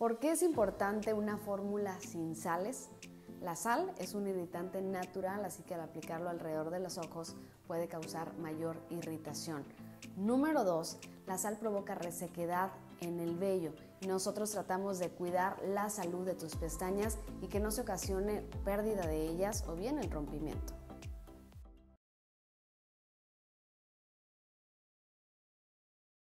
¿Por qué es importante una fórmula sin sales? La sal es un irritante natural, así que al aplicarlo alrededor de los ojos puede causar mayor irritación. Número 2, la sal provoca resequedad en el vello y nosotros tratamos de cuidar la salud de tus pestañas y que no se ocasione pérdida de ellas o bien el rompimiento.